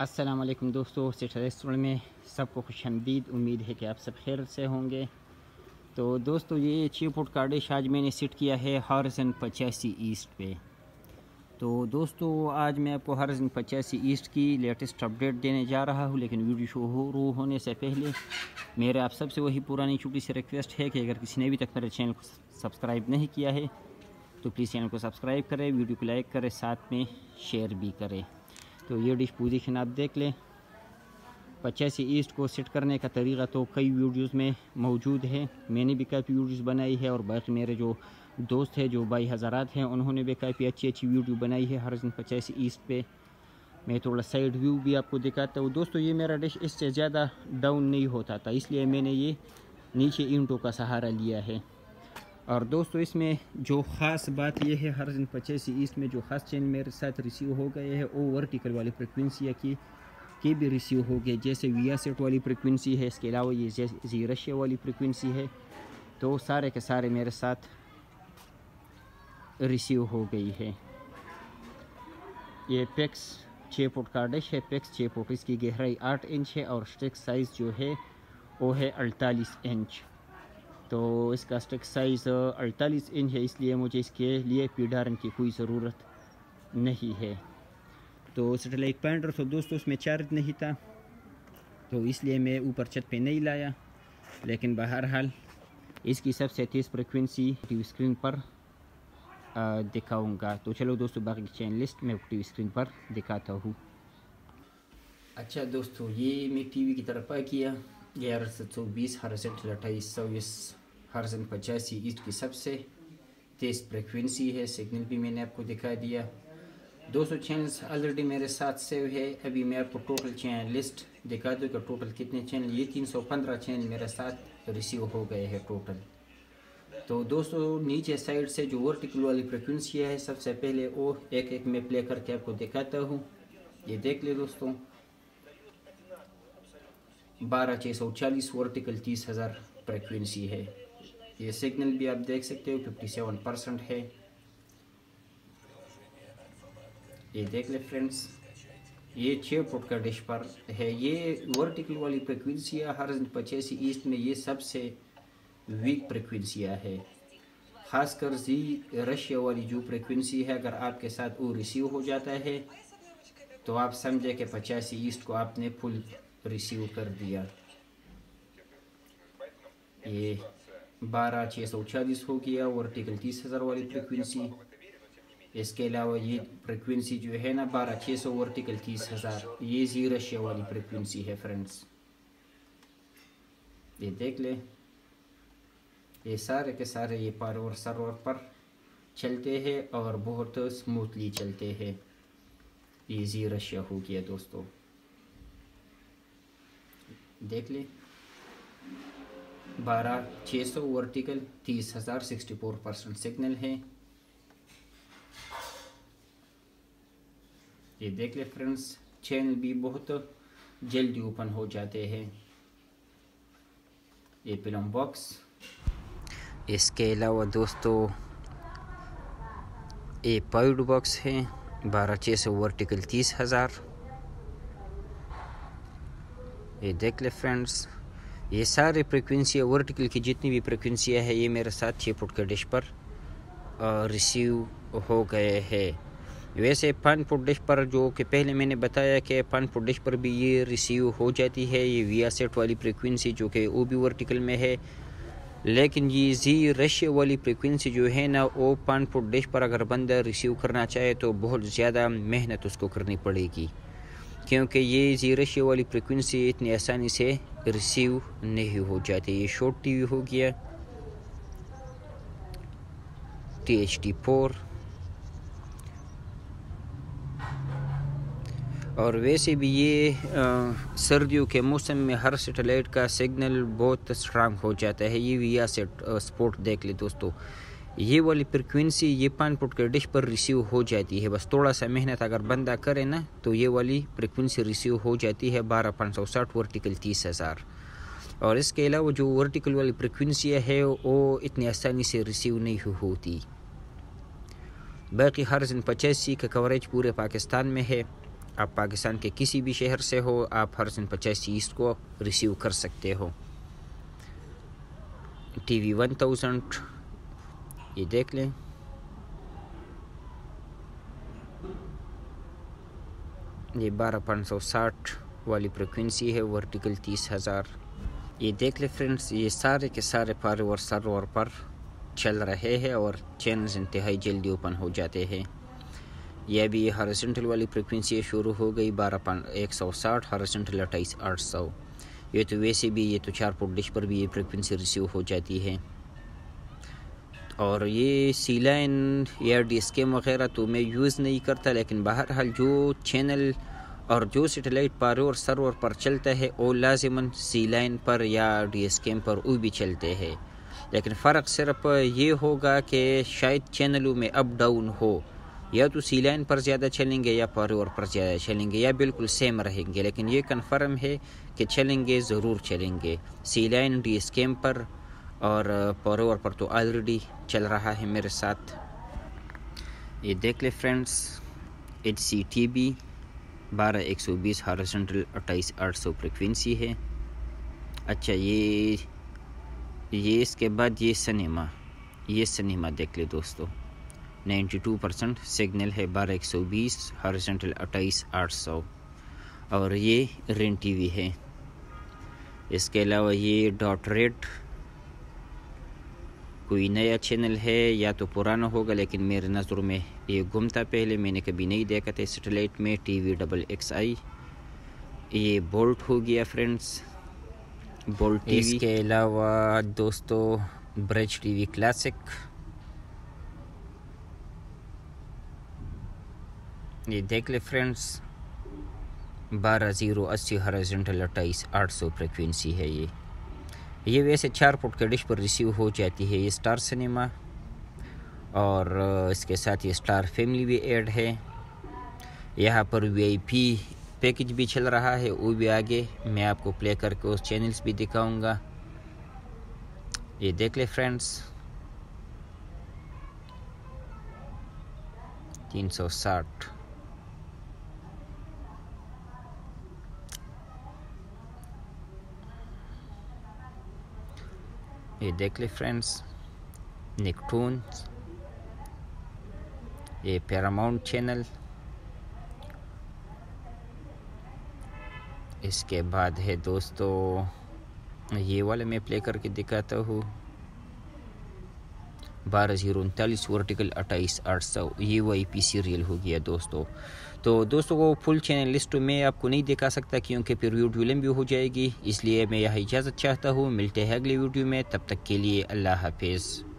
अस्सलाम वालेकुम दोस्तों, सिट रेस्टोरेंट में सबको खुशामदीद। उम्मीद है कि आप सब खैर से होंगे। तो दोस्तों, ये चीपुट का डिश आज मैंने सेट किया है हॉरिज़न 85 ईस्ट पे। तो दोस्तों, आज मैं आपको हॉरिज़न 85 ईस्ट की लेटेस्ट अपडेट देने जा रहा हूँ, लेकिन वीडियो शुरू होने से पहले मेरे आप सबसे वही पुरानी छोटी सी रिक्वेस्ट है कि अगर किसी ने अभी तक मेरे चैनल को सब्सक्राइब नहीं किया है तो प्लीज़ चैनल को सब्सक्राइब करें, वीडियो को लाइक करें, साथ में शेयर भी करें। तो ये डिश पोजीशन आप देख लें। 85 ईस्ट को सेट करने का तरीक़ा तो कई वीडियोस में मौजूद है, मैंने भी काफ़ी वीडियोस बनाई है और बाकी मेरे जो दोस्त हैं, जो भाई हज़रात हैं, उन्होंने भी काफ़ी अच्छी वीडियो बनाई है हॉरिज़न 85 ईस्ट पे। मैं थोड़ा साइड व्यू भी आपको दिखाता हूँ। दोस्तों, ये मेरा डिश इससे ज़्यादा डाउन नहीं होता था, इसलिए मैंने ये नीचे ईंटों का सहारा लिया है। और दोस्तों, इसमें जो ख़ास बात यह है, हॉरिज़न 85 ईस्ट में जो ख़ास चैनल मेरे साथ रिसीव हो गए हैं वो वर्टिकल वाली फ्रिक्वेंसी की भी रिसीव हो गए, जैसे विया सेट वाली फ्रिक्वेंसी है। इसके अलावा ये जी रशिया वाली फ्रिक्वेंसी है। तो सारे के सारे मेरे साथ रिसीव हो गई है। ये पेक्स 6 फुट का डिश है। पेक्स 6 फुट, इसकी गहराई 8 इंच है और स्टिक साइज़ जो है वो है 48 इंच। तो इसका स्टिक साइज़ 48 इंच है, इसलिए मुझे इसके लिए पीडारन की कोई ज़रूरत नहीं है। तो सैटेलाइट पॉइंटर तो दोस्तों उसमें चार्ज नहीं था, तो इसलिए मैं ऊपर छत पे नहीं लाया। लेकिन बहरहाल इसकी सबसे तेज़ फ्रिक्वेंसी टीवी स्क्रीन पर दिखाऊंगा। तो चलो दोस्तों, बाकी चैनल लिस्ट मैं टीवी स्क्रीन पर दिखाता हूँ। अच्छा दोस्तों, ये मैं टीवी की तरफ आ किया। 1124 हॉरिज़न 2824 हॉरिज़न 85 ईस्ट की सबसे तेज़ फ्रिक्वेंसी है। सिग्नल भी मैंने आपको दिखा दिया। 200 चैनल्स ऑलरेडी मेरे साथ सेव है। अभी मैं आपको टोटल चैनल लिस्ट दिखा दूँ कि टोटल कितने चैनल। ये 315 चैनल मेरे साथ रिसीव हो गए हैं टोटल। तो दोस्तों, नीचे साइड से जो वर्टिकल वाली फ्रिक्वेंसी है, सबसे पहले वो एक मैं प्ले करके आपको दिखाता हूँ। ये देख ले दोस्तों, 12640 वर्टिकल 30,000 फ्रिक्वेंसी है। ये सिग्नल भी आप देख सकते हो 57% है। ये देख ले फ्रेंड्स, ये 6 फुट का डिश पर है। ये वर्टिकल वाली फ्रिक्वेंसियाँ हॉरिज़न 85 ईस्ट में ये सबसे वीक फ्रिक्वेंसियाँ है। ख़ासकर जी रशिया वाली जो फ्रिक्वेंसी है, अगर आपके साथ वो रिसीव हो जाता है तो आप समझे कि 85 ईस्ट को आपने फुल रिसीव कर दिया। ये 12640 हो गया वर्टिकल 30,000 वाली फ्रिक्वेंसी। इसके अलावा ये फ्रिक्वेंसी जो है ना 12600 वर्टिकल 30,000, ये जी रशिया वाली फ्रिक्वेंसी है फ्रेंड्स। ये देख ले, ये सारे के सारे ये पावर सर्वर पर चलते हैं और बहुत स्मूथली चलते हैं। ये जी रशिया हो गया दोस्तों, देख ले 12600 वर्टिकल 30,000 64% सिग्नल है। ये देख ले फ्रेंड्स, चैनल भी बहुत जल्दी ओपन हो जाते हैं। ये फिल्म बॉक्स। इसके अलावा दोस्तों ये पाउड बॉक्स है 12600 वर्टिकल 30,000। ये देख ले फ्रेंड्स, ये सारे फ्रिक्वेंसियाँ वर्टिकल की जितनी भी फ्रिक्वेंसियाँ है ये मेरे साथ 6 फुट के डिश पर रिसीव हो गए हैं। वैसे 5 फुट डिश पर जो कि पहले मैंने बताया कि 5 फुट डिश पर भी ये रिसीव हो जाती है, ये विया सेट वाली फ्रिक्वेंसी जो कि वो भी वर्टिकल में है। लेकिन ये जी रशिया वाली फ्रिक्वेंसी जो है ना, वो 5 फुट डिश पर अगर बंदा रिसीव करना चाहे तो बहुत ज़्यादा मेहनत उसको करनी पड़ेगी, क्योंकि ये जी रशिया वाली फ्रिक्वेंसी इतनी आसानी से रिसीव नहीं हो जाती। ये शॉर्ट टीवी हो गया THT4। और वैसे भी ये सर्दियों के मौसम में हर सैटेलाइट का सिग्नल बहुत स्ट्रांग हो जाता है। ये विया सेट स्पोर्ट देख ले दोस्तों, ये वाली फ्रिक्वेंसी ये 5 फुट के डिश पर रिसीव हो जाती है। बस थोड़ा सा मेहनत अगर बंदा करे ना तो ये वाली फ्रिक्वेंसी रिसीव हो जाती है 12560 वर्टिकल 30,000। और इसके अलावा जो वर्टिकल वाली फ्रिक्वेंसी है वो इतनी आसानी से रिसीव नहीं होती। बाकी हॉरिज़न 85 का कवरेज पूरे पाकिस्तान में है। आप पाकिस्तान के किसी भी शहर से हो, आप हॉरिज़न 85 ईस्ट को रिसीव कर सकते हो। TV 1000 ये देख लें, ये 12560 वाली फ्रिक्वेंसी है, वर्टिकल 30,000। ये देख ले फ्रेंड्स, ये सारे के सारे पावर सर्वर पर चल रहे हैं और चैनल्स इंतहाई जल्दी ओपन हो जाते हैं। यह भी हॉरिज़ॉन्टल वाली फ्रिक्वेंसी शुरू हो गई 12160, हॉरिज़ॉन्टल 28800। ये तो वैसे भी ये तो 4 फुट डिश पर भी ये फ्रिक्वेंसी रिसीव हो जाती है। और ये सी लाइन या DSKM वगैरह तो मैं यूज़ नहीं करता, लेकिन बहरहाल जो चैनल और जो सैटेलाइट पावर सर्वर पर चलता है वो लाजिमन सी लाइन पर या DSKM पर वो भी चलते हैं। लेकिन फ़र्क सिर्फ ये होगा कि शायद चैनलों में अप डाउन हो, या तो सी लाइन पर ज़्यादा चलेंगे या पावर पर ज़्यादा चलेंगे, या बिल्कुल सेम रहेंगे। लेकिन ये कन्फर्म है कि चलेंगे, ज़रूर चलेंगे। सी लाइन DSKM पर और पावर पर तो ऑलरेडी चल रहा है मेरे साथ। ये देख ले फ्रेंड्स, HCTB 12120 हॉरिज़ॉन्टल 28800 फ्रिक्वेंसी है। अच्छा, ये इसके बाद ये सिनेमा देख ले दोस्तों, 92% सिग्नल है 12120 हॉरिज़ॉन्टल 28800। और ये रेन TV है। इसके अलावा ये डॉट रेड कोई नया चैनल है या तो पुराना होगा, लेकिन मेरे नज़रों में ये गुम था, पहले मैंने कभी नहीं देखा था सैटेलाइट में। TVXXI ये बोल्ट हो गया फ्रेंड्स, बोल्ट TV। इसके अलावा दोस्तों ब्रिज TV क्लासिक, ये देख ले फ्रेंड्स 12080 हॉरिज़ॉन्टल 28800 फ्रिक्वेंसी है। ये वैसे 4 फुट के डिश पर रिसीव हो जाती है। ये स्टार सिनेमा और इसके साथ ये स्टार फैमिली भी ऐड है। यहाँ पर VIP पैकेज भी चल रहा है, वो भी आगे मैं आपको प्ले करके उस चैनल्स भी दिखाऊंगा। ये देख ले फ्रेंड्स 360। ये देख ले फ्रेंड्स निकटून, ये पैरामाउंट चैनल। इसके बाद है दोस्तों ये वाला मैं प्ले करके दिखाता हूँ 12039 वर्टिकल 28800। ये VIP सीरियल हो गया दोस्तों। तो दोस्तों को फुल चैनल लिस्ट में आपको नहीं दिखा सकता क्योंकि फिर वीडियो लंबी हो जाएगी, इसलिए मैं यहाँ इजाज़त चाहता हूँ। मिलते हैं अगले वीडियो में, तब तक के लिए अल्लाह हाफिज़।